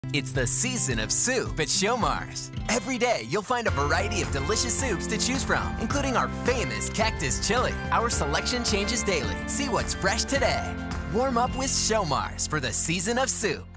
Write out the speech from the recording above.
It's the season of soup at Showmars. Every day, you'll find a variety of delicious soups to choose from, including our famous cactus chili. Our selection changes daily. See what's fresh today. Warm up with Showmars for the season of soup.